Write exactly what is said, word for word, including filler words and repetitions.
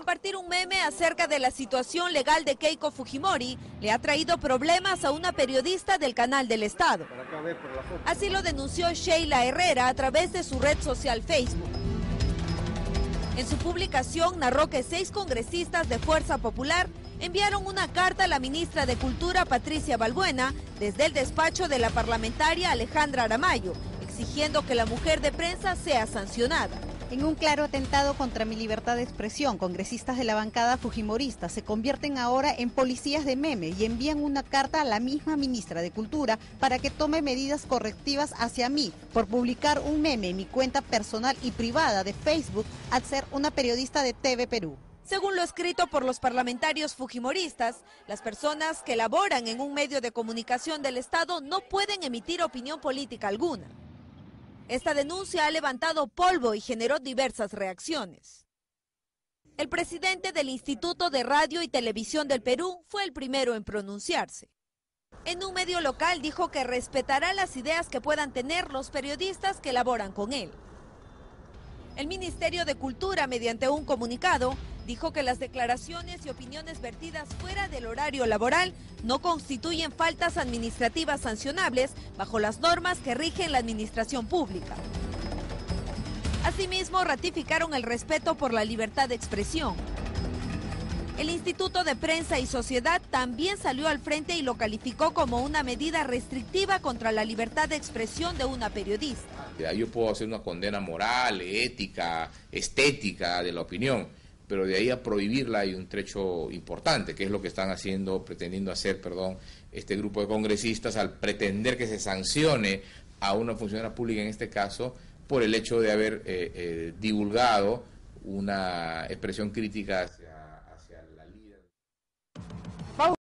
Compartir un meme acerca de la situación legal de Keiko Fujimori le ha traído problemas a una periodista del Canal del Estado. Así lo denunció Sheila Herrera a través de su red social Facebook. En su publicación narró que seis congresistas de Fuerza Popular enviaron una carta a la ministra de Cultura, Patricia Balbuena, desde el despacho de la parlamentaria Alejandra Aramayo, exigiendo que la mujer de prensa sea sancionada. En un claro atentado contra mi libertad de expresión, congresistas de la bancada fujimorista se convierten ahora en policías de meme y envían una carta a la misma ministra de Cultura para que tome medidas correctivas hacia mí por publicar un meme en mi cuenta personal y privada de Facebook al ser una periodista de T V Perú. Según lo escrito por los parlamentarios fujimoristas, las personas que laboran en un medio de comunicación del Estado no pueden emitir opinión política alguna. Esta denuncia ha levantado polvo y generó diversas reacciones. El presidente del Instituto de Radio y Televisión del Perú fue el primero en pronunciarse. En un medio local dijo que respetará las ideas que puedan tener los periodistas que laboran con él. El Ministerio de Cultura, mediante un comunicado, dijo que las declaraciones y opiniones vertidas fuera del horario laboral no constituyen faltas administrativas sancionables bajo las normas que rigen la administración pública. Asimismo, ratificaron el respeto por la libertad de expresión. El Instituto de Prensa y Sociedad también salió al frente y lo calificó como una medida restrictiva contra la libertad de expresión de una periodista. Yo puedo hacer una condena moral, ética, estética de la opinión, pero de ahí a prohibirla hay un trecho importante, que es lo que están haciendo, pretendiendo hacer, perdón, este grupo de congresistas al pretender que se sancione a una funcionaria pública, en este caso, por el hecho de haber eh, eh, divulgado una expresión crítica hacia